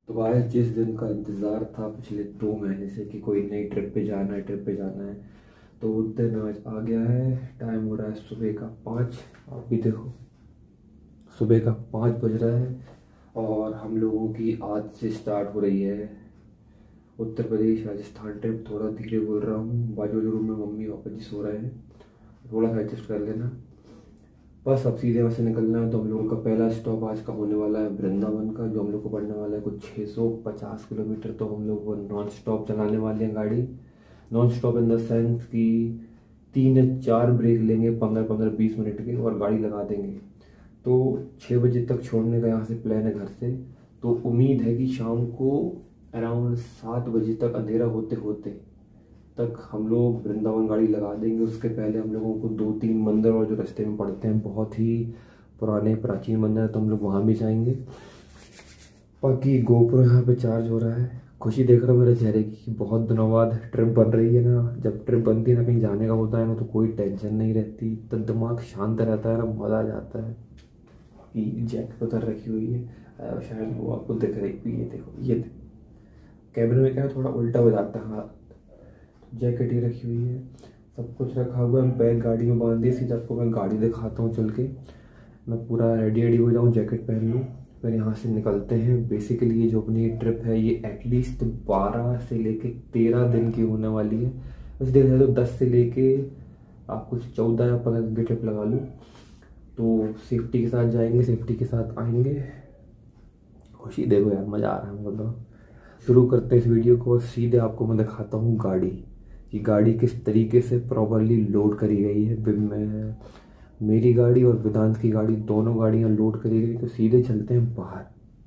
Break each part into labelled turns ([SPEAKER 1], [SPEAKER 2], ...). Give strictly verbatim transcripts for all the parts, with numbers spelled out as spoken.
[SPEAKER 1] तो भाई जिस दिन का इंतज़ार था पिछले दो महीने से कि कोई नई ट्रिप पे जाना है ट्रिप पे जाना है, तो उस दिन आज आ गया है। टाइम हो रहा है सुबह का पाँच। आप भी देखो, सुबह का पाँच बज रहा है और हम लोगों की आज से स्टार्ट हो रही है उत्तर प्रदेश राजस्थान ट्रिप। थोड़ा धीरे बोल रहा हूँ, बाजू वाले रूम में मम्मी पापा जी सो रहे हैं, थोड़ा सा एडजस्ट कर लेना। बस अब सीधे वहाँ से निकलना है। तो हम लोगों का पहला स्टॉप आज का होने वाला है वृंदावन का, जो हम लोग को पड़ने वाला है कुछ छः सौ पचास किलोमीटर। तो हम लोग वो नॉन स्टॉप चलाने वाले हैं गाड़ी। Non stop in the sense कि तीन या चार ब्रेक लेंगे पंद्रह पंद्रह बीस मिनट के और गाड़ी लगा देंगे। तो छः बजे तक छोड़ने का यहाँ से प्लान है घर से। तो उम्मीद है कि शाम को अराउंड सात बजे तक अंधेरा होते होते तक हम लोग वृंदावन गाड़ी लगा देंगे। उसके पहले हम लोगों को दो तीन मंदिर और जो रास्ते में पड़ते हैं बहुत ही पुराने प्राचीन मंदिर है, तो हम लोग वहाँ भी जाएंगे। बाकी गोप्रो यहाँ पे चार्ज हो रहा है। खुशी देख रहा हूँ मेरे चेहरे की कि बहुत दिनों बाद ट्रिप बन रही है ना। जब ट्रिप बनती है ना, कहीं जाने का होता है ना, तो कोई टेंशन नहीं रहती, तो दिमाग शांत रहता है ना, मज़ा आ जाता है। कि जैकेट उधर रखी हुई है, शायद वो आपको दिख रही है। ये देखो, ये देखो कैमरे में क्या है थोड़ा उल्टा हो जाता है। हाँ, जैकेट ही रखी हुई है, सब कुछ रखा हुआ है। बैग गाड़ी में बांध दी। सीधा आपको मैं गाड़ी दिखाता हूँ चल के। मैं पूरा रेडी रेडी हो जाऊँ, जैकेट पहन लूँ, फिर यहाँ से निकलते हैं। बेसिकली ये जो अपनी ट्रिप है ये एटलीस्ट बारह से लेके तेरह दिन की होने वाली है। वैसे देखा जाए तो दस से लेके आप कुछ चौदह या पंद्रह दिन की ट्रिप लगा लूँ। तो सेफ्टी के साथ जाएंगे, सेफ्टी के साथ आएंगे। खुशी देखो यार, मज़ा आ रहा है हमको। तो शुरू करते हैं इस वीडियो को। सीधे आपको मैं दिखाता हूँ गाड़ी कि गाड़ी किस तरीके से प्रॉपरली लोड करी गई है। मैं मेरी गाड़ी और वेदांत की गाड़ी दोनों गाड़ियाँ लोड करी गई। तो सीधे चलते हैं बाहर।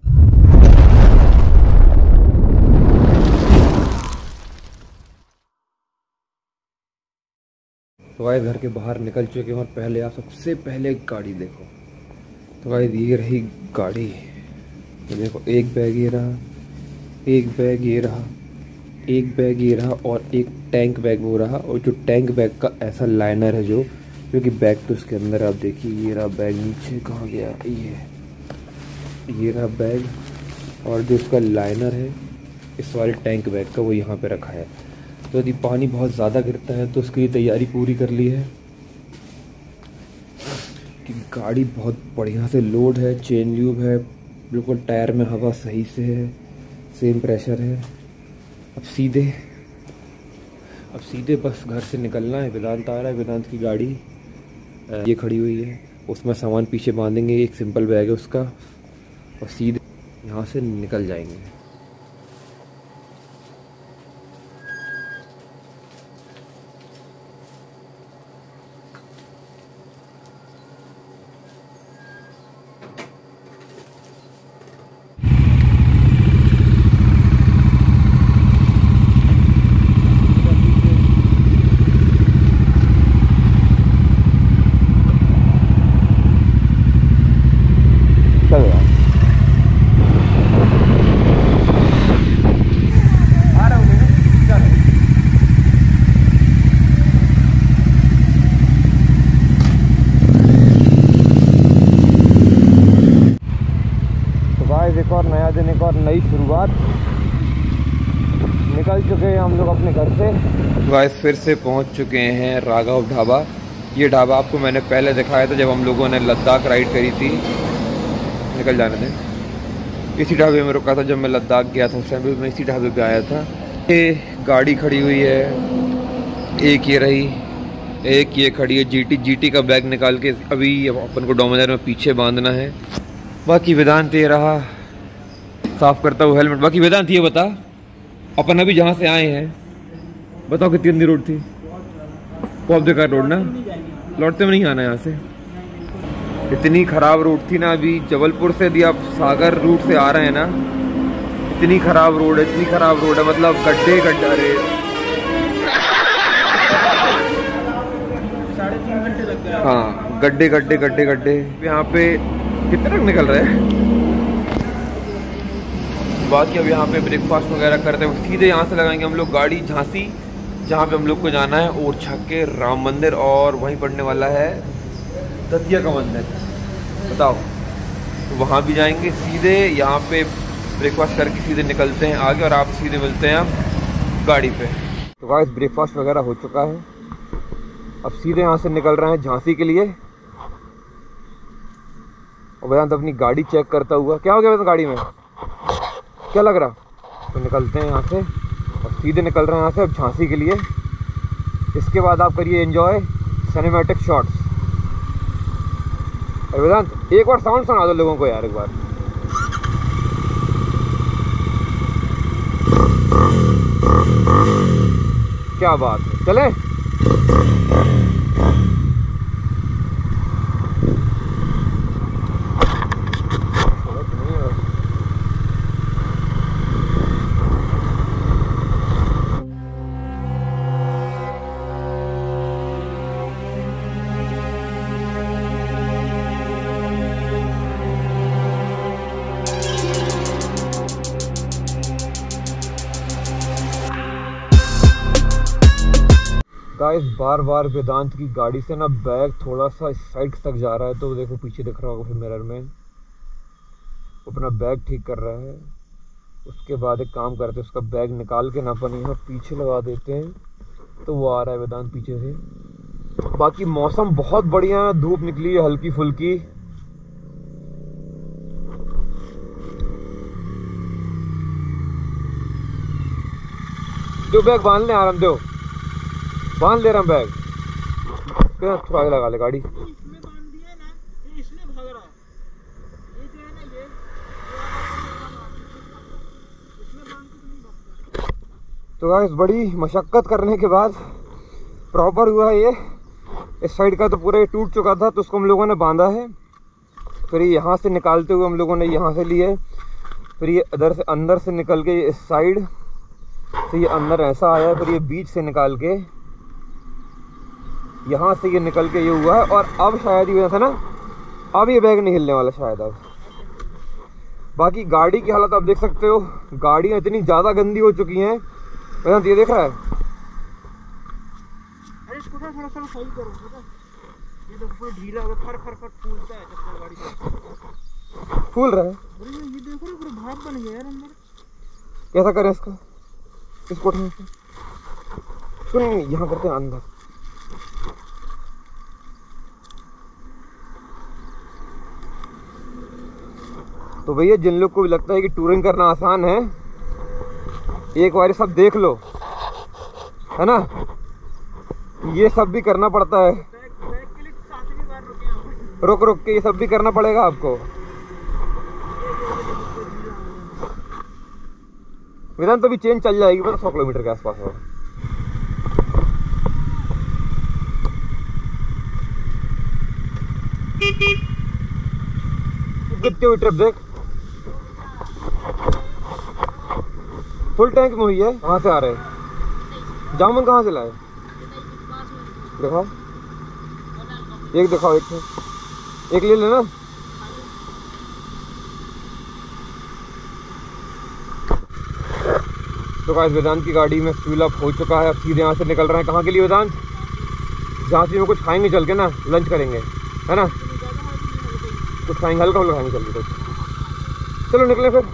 [SPEAKER 1] तो भाई घर के बाहर निकल चुके हैं और पहले आप सबसे पहले गाड़ी देखो। तो भाई ये रही गाड़ी। तो देखो, एक बैग ये रहा, एक बैग ये रहा, एक बैग ये रहा और एक टैंक बैग वो रहा। और जो टैंक बैग का ऐसा लाइनर है जो क्योंकि बैग तो उसके अंदर, आप देखिए ये रहा बैग। नीचे कहाँ गया ये ये रहा बैग, और जो उसका लाइनर है इस वाले टैंक बैग का वो यहाँ पे रखा है। तो यदि पानी बहुत ज़्यादा गिरता है तो उसकी तैयारी पूरी कर ली है कि गाड़ी बहुत बढ़िया से लोड है। चेन ल्यूब है, बिल्कुल टायर में हवा सही से है, सेम प्रेशर है। अब सीधे अब सीधे बस घर से निकलना है। वेदांत आ रहा है, वेदांत की गाड़ी ये खड़ी हुई है, उसमें सामान पीछे बांधेंगे, एक सिंपल बैग है उसका, और सीधे यहाँ से निकल जाएंगे। एक और नया दिन, एक और नई शुरुआत। निकल चुके हैं हम लोग अपने घर से। गाइस फिर से पहुंच चुके हैं राघव ढाबा। ये ढाबा आपको मैंने पहले दिखाया था जब हम लोगों ने लद्दाख राइड करी थी। निकल जाने दें। इसी ढाबे में रुका था जब मैं लद्दाख गया था, उस टाइम भी मैं इसी ढाबे पे आया था। ये गाड़ी खड़ी हुई है, एक ये रही, एक ये खड़ी है जीटी। जीटी का बैग निकाल के अभी अपन को डोमिनर में पीछे बांधना है। बाकी वेदांत ये रहा साफ करता हुआ हेलमेट। बाकी वेदांत ये बता, अपन अभी जहाँ से आए हैं बताओ कितनी गंदी रोड थी? बहुत बेकार रोड ना, लौटते में नहीं आना यहाँ से। इतनी खराब रोड थी ना। अभी जबलपुर से यदि आप सागर रूट से आ रहे हैं ना, इतनी खराब रोड है, इतनी खराब रोड है, मतलब गड्ढे गड्ढा। अरे साढ़े तीन घंटे लग गए। हाँ, गड्ढे गड्ढे गड्ढे गड्ढे। यहाँ पे कितने लोग निकल रहे हैं। बाकी अब यहाँ पे ब्रेकफास्ट वगैरह करते हैं, सीधे यहाँ से लगाएंगे हम लोग गाड़ी झांसी, जहाँ पे हम लोग को जाना है ओरछा के राम मंदिर, और वहीं पड़ने वाला है दतिया का मंदिर। बताओ, तो वहाँ भी जाएंगे सीधे। यहाँ पे ब्रेकफास्ट करके सीधे निकलते हैं आगे और आप सीधे मिलते हैं आप गाड़ी पे। तो गाइस ब्रेकफास्ट वगैरह हो चुका है, अब सीधे यहाँ से निकल रहे हैं झांसी के लिए। और वेदांत अपनी गाड़ी चेक करता हुआ, क्या हो गया वेदांत गाड़ी में, क्या लग रहा? तो निकलते हैं यहाँ से और सीधे निकल रहे हैं यहाँ से अब झांसी के लिए। इसके बाद आप करिए एंजॉय सिनेमैटिक शॉट्स। और वेदांत एक बार साउंड सुना दो लोगों को यार, एक बार। क्या बात है, चले। गाइस बार बार वेदांत की गाड़ी से ना बैग थोड़ा सा इस साइड तक जा रहा है, तो देखो पीछे दिख रहा होगा फिर मिरर में, अपना बैग ठीक कर रहा है। उसके बाद एक काम करते हैं, उसका बैग निकाल के ना अपन यहाँ पीछे लगा देते हैं, तो वो आ रहा है वेदांत पीछे से। बाकी मौसम बहुत बढ़िया है, धूप निकली है हल्की फुल्की। जो बैग बांध ले, आराम दो, बांध ले रहा हूँ बैग। थोड़ा आगे लगा ले गाड़ी।
[SPEAKER 2] इसमें बांध दिया ना, ये इसलिए भाग रहा है। ये जो है ना, ये इसमें बांध के नहीं भागता।
[SPEAKER 1] तो गाइस बड़ी मशक्कत करने के बाद प्रॉपर हुआ ये। इस साइड का तो पूरा ये टूट चुका था, तो उसको हम लोगों ने बांधा है। फिर यहाँ से निकालते हुए हम लोगों ने यहाँ से लिए, फिर ये इधर से अंदर से निकल के इस साइड से ये अंदर ऐसा आया, फिर ये बीच से निकाल के यहाँ से ये निकल के ये हुआ है। और अब शायद ये था ना, अब ये बैग नहीं हिलने वाला शायद अब। बाकी गाड़ी की हालत आप देख सकते हो, गाड़ियाँ इतनी ज़्यादा गंदी हो चुकी हैं। वेदांत ये देख रहा है,
[SPEAKER 2] अरे इसको थोड़ा सा सही करो, पता ये देखो पूरा ढीला हो गया, फर फर फर फूलता है जब गाड़ी चलती।
[SPEAKER 1] फूल रहा है।
[SPEAKER 2] अरे ये देखो ना, पूरा भाप बन गया यार अंदर।
[SPEAKER 1] कैसा करें इसका, इसको उठाएं, सुन यहाँ करते हैं अंदर। तो भैया जिन लोग को भी लगता है कि टूरिंग करना आसान है, एक बार सब देख लो, है ना, ये सब भी करना पड़ता है।
[SPEAKER 2] बैग बैग के लिए सातवीं बार रुके हैं,
[SPEAKER 1] रुक रुक के ये सब भी करना पड़ेगा आपको। वेदांत तो भी चेन चल जाएगी, बस सौ किलोमीटर के आसपास है। कितनी हुई ट्रिप देख, फुल टैंक में हुई है। कहाँ से आ रहे हैं, जामुन कहाँ से लाए, दिखाओ, एक दिखाओ, एक एक ले लेना। तो गाइस वेदांत की गाड़ी में फ्यूल अप हो चुका है, अब सीधे यहाँ से निकल रहे हैं। कहाँ के लिए वेदांत? झांसी में कुछ खाएंगे चल के ना, लंच करेंगे, है ना, कुछ खाएंगे, हल्का हल्का खाएंगे चल के। चलो निकले फिर।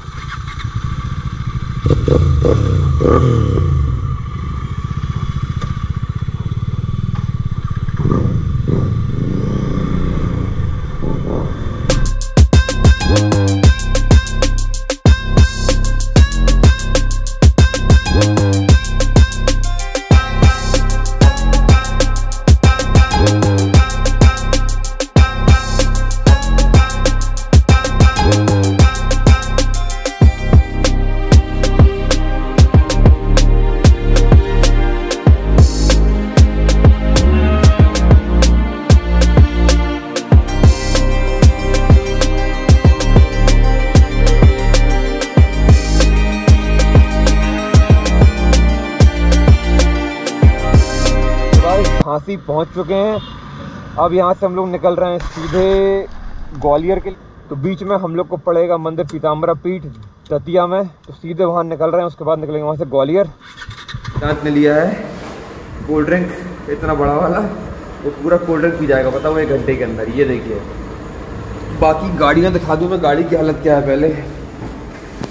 [SPEAKER 1] झांसी पहुंच चुके हैं। अब यहाँ से हम लोग निकल रहे हैं सीधे ग्वालियर के लिए। तो बीच में हम लोग को पड़ेगा मंदिर पीताम्बरा पीठ दतिया में, तो सीधे वहाँ निकल रहे हैं। उसके बाद निकलेंगे वहाँ से ग्वालियर। दांत ने लिया है कोल्ड ड्रिंक इतना बड़ा वाला, वो पूरा कोल्ड ड्रिंक पी जाएगा पता वो एक घंटे के अंदर। ये देखिए, बाकी गाड़ियाँ दिखा दूँ मैं, गाड़ी की हालत क्या है पहले।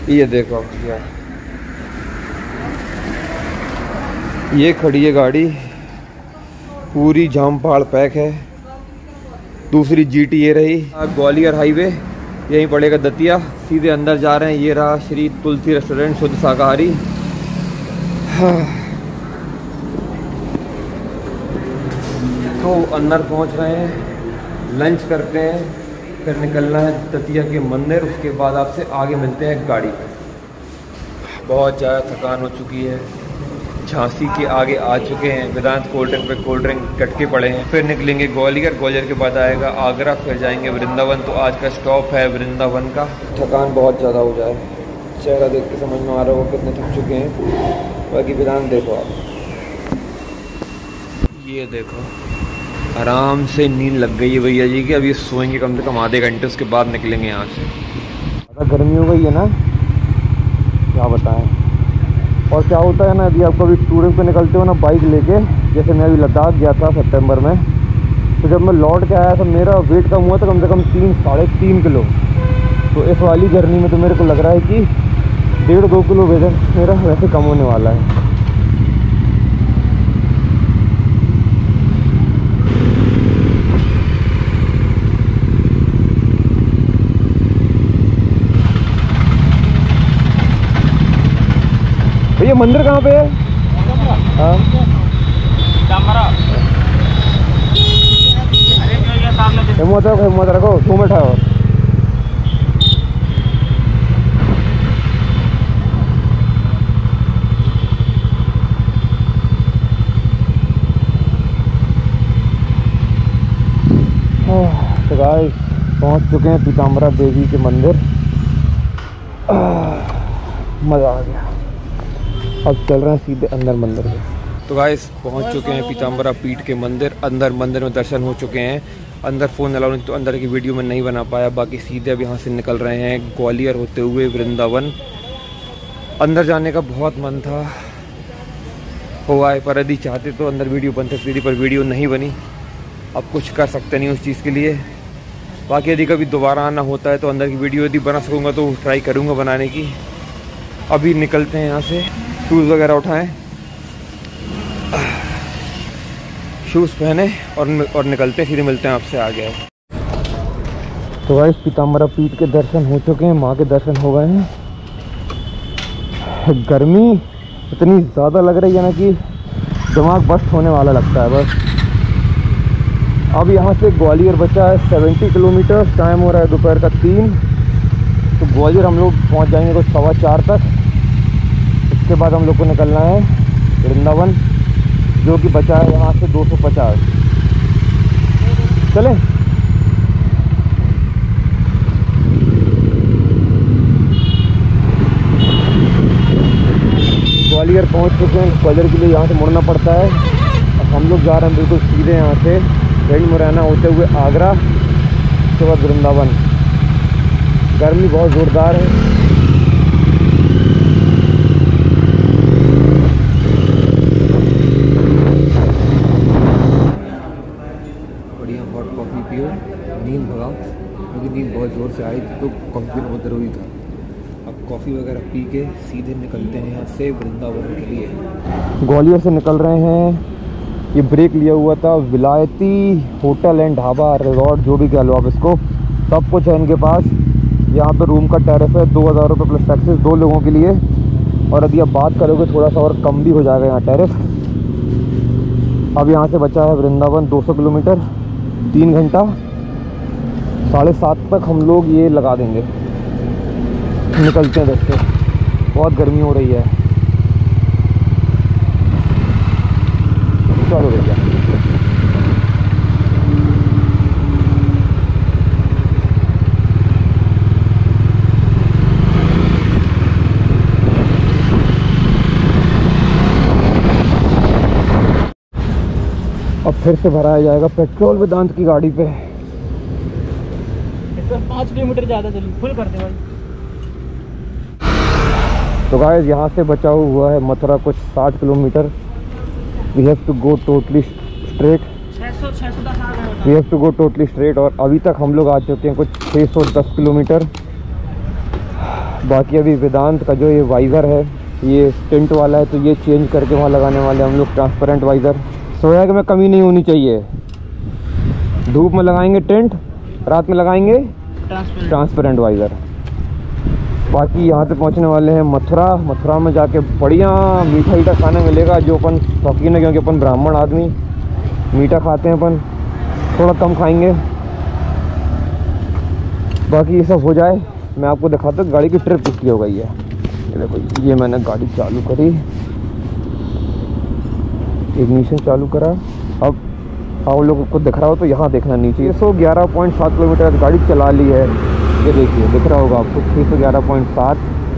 [SPEAKER 1] ये देखो यार, ये खड़ी है गाड़ी, पूरी जाम पहाड़ पैक है। दूसरी जीटी ये रही। ग्वालियर हाईवे, यहीं पड़ेगा दतिया। सीधे अंदर जा रहे हैं। ये रहा श्री तुलसी रेस्टोरेंट, शुद्ध शाकाहारी। तो अंदर पहुंच रहे हैं, लंच करते हैं, फिर निकलना है दतिया के मंदिर। उसके बाद आपसे आगे मिलते हैं गाड़ी पे। बहुत ज़्यादा थकान हो चुकी है। झांसी के आगे आ चुके हैं, वेदांत कोल्ड ड्रिंक पे कोल्ड ड्रिंक कटके पड़े हैं। फिर निकलेंगे ग्वालियर, ग्वालियर के बाद आएगा आगरा, फिर जाएंगे वृंदावन। तो आज का स्टॉप है वृंदावन का। थकान बहुत ज़्यादा हो जाए, चेहरा देख के समझ में आ रहा हो कितने थक चुके हैं। बाकी वेदांत देखो आप, ये देखो आराम से नींद लग गई है भैया जी की। अभी सोएंगे कम से कम आधे घंटे, उसके बाद निकलेंगे यहाँ से। ज़्यादा गर्मी हो गई है ना, क्या बताएं। और क्या होता है ना, यदि आप कभी टूरिंग पे निकलते हो ना बाइक लेके, जैसे मैं अभी लद्दाख गया था सितंबर में, तो जब मैं लौट के आया तो मेरा वेट कम हुआ था कम से कम तीन साढ़े तीन किलो। तो इस वाली जर्नी में तो मेरे को लग रहा है कि डेढ़ दो किलो वेट मेरा वैसे कम होने वाला है। भैया मंदिर कहाँ पे है? हाँ हिम्मत रखो, हिम्मत रखो, दो मिनट है और। तो गाइस पहुँच चुके हैं पीताम्बरा देवी के मंदिर। मज़ा आ गया। अब चल रहे हैं सीधे अंदर मंदिर में। तो गाइस पहुंच चुके हैं पीताम्बरा पीठ के मंदिर। अंदर मंदिर में दर्शन हो चुके हैं। अंदर फ़ोन अलाउ नहीं, तो अंदर की वीडियो में नहीं बना पाया। बाकी सीधे अब यहाँ से निकल रहे हैं ग्वालियर होते हुए वृंदावन। अंदर जाने का बहुत मन था, हुआ है, पर यदि चाहते तो अंदर वीडियो बन सकती थी, पर वीडियो नहीं बनी। अब कुछ कर सकते नहीं उस चीज़ के लिए। बाकी यदि कभी दोबारा आना होता है तो अंदर की वीडियो यदि बना सकूँगा तो ट्राई करूँगा बनाने की। अभी निकलते हैं यहाँ से, शूज़ वगैरह उठाएं, शूज़ पहने और और निकलते हैं। सीधे मिलते हैं आपसे आगे। तो गाइस पीताम्बरा पीठ के दर्शन हो चुके हैं, माँ के दर्शन हो गए हैं। गर्मी इतनी ज़्यादा लग रही है ना कि दिमाग बस्ट होने वाला लगता है बस। अब यहाँ से ग्वालियर बचा है सत्तर किलोमीटर। टाइम हो रहा है दोपहर का तीन। तो ग्वालियर हम लोग पहुँच जाएंगे कुछ सवा चार तक। उसके बाद हम लोग को निकलना है वृंदावन, जो कि बचा है यहाँ से दो सौ पचास। चलें। ग्वालियर पहुँच चुके हैं। ग्वालियर के लिए यहाँ से मुड़ना पड़ता है। अब हम लोग जा रहे हैं बिल्कुल सीधे यहाँ से गढ़ी मुरैना होते हुए आगरा, उसके बाद वृंदावन। गर्मी बहुत ज़ोरदार है। बढ़िया हॉट कॉफ़ी पियो, नींद भगाओ, क्योंकि नींद बहुत ज़ोर से आई थी तो कॉफ़ी पीना बहुत ज़रूरी था। अब कॉफ़ी वगैरह पी के सीधे निकलते हैं यहाँ से वृंदावन के लिए। ग्वालियर से निकल रहे हैं। ये ब्रेक लिया हुआ था विलायती होटल एंड ढाबा रिजॉर्ट, जो भी कह लो आप इसको, सब कुछ है इनके पास। यहाँ पे रूम का टैरिफ है दो हज़ार रुपये प्लस टैक्सेस दो लोगों के लिए। और यदि आप बात करोगे थोड़ा सा और कम भी हो जाएगा यहाँ टैरिफ। अब यहाँ से बचा है वृंदावन दो सौ किलोमीटर, तीन घंटा साढ़े सात तक हम लोग ये लगा देंगे। निकलते हैं देखते, बहुत गर्मी हो रही है। चलो भैया। अब फिर से भराया जाएगा पेट्रोल वेदांत की गाड़ी पे।
[SPEAKER 2] पाँच किलोमीटर ज़्यादा चली, फुल कर दे भाई।
[SPEAKER 1] तो गाइस यहाँ से बचा हुआ है मथुरा कुछ साठ kilometre. We have to go totally straight. We have to go totally straight. और अभी तक हम लोग आ चुके हैं कुछ छः सौ दस किलोमीटर। बाकी अभी वेदांत का जो ये वाइज़र है ये टेंट वाला है, तो ये चेंज करके वहाँ लगाने वाले हम लोग ट्रांसपेरेंट वाइज़र। सोया में कमी नहीं होनी चाहिए। धूप में लगाएंगे टेंट, रात में लगाएंगे ट्रांसपेरेंट वाइज़र। बाकी यहाँ से पहुँचने वाले हैं मथुरा। मथुरा में जाके बढ़िया मीठा मीठा खाना मिलेगा, जो अपन शौकीन है, क्योंकि अपन ब्राह्मण आदमी मीठा खाते हैं, अपन थोड़ा कम खाएंगे। बाकी ये सब हो जाए मैं आपको दिखाता हूँ गाड़ी की ट्रिप कितनी हो गई है। ये देखो, ये मैंने गाड़ी चालू करी, इग्निशन चालू करा। अब आप लोगों को दिख रहा हो तो यहाँ देखना नीचे, छः सौ ग्यारह पॉइंट सात किलोमीटर गाड़ी चला ली है। ये देखिए, दिख रहा होगा आपको छः सौ ग्यारह पॉइंट सात।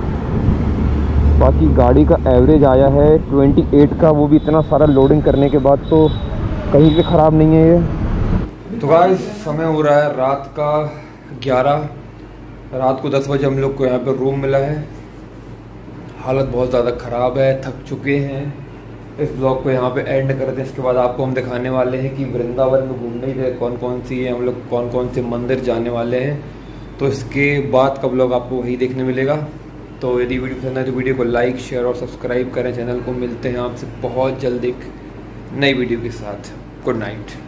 [SPEAKER 1] बाकी गाड़ी का एवरेज आया है अट्ठाईस का, वो भी इतना सारा लोडिंग करने के बाद, तो कहीं पे ख़राब नहीं है ये। तो गाइस समय हो रहा है रात का ग्यारह। रात को दस बजे हम लोग को यहाँ पे रूम मिला है। हालत बहुत ज़्यादा ख़राब है, थक चुके हैं। इस ब्लॉग को यहाँ पे एंड करते हैं। इसके बाद आपको हम दिखाने वाले हैं कि वृंदावन में घूमने के कौन कौन सी है, हम लोग कौन कौन से मंदिर जाने वाले हैं। तो इसके बाद का ब्लॉग आपको वही देखने मिलेगा। तो यदि वीडियो पसंद आए तो वीडियो को लाइक, शेयर और सब्सक्राइब करें चैनल को। मिलते हैं आपसे बहुत जल्द एक नई वीडियो के साथ। Good night.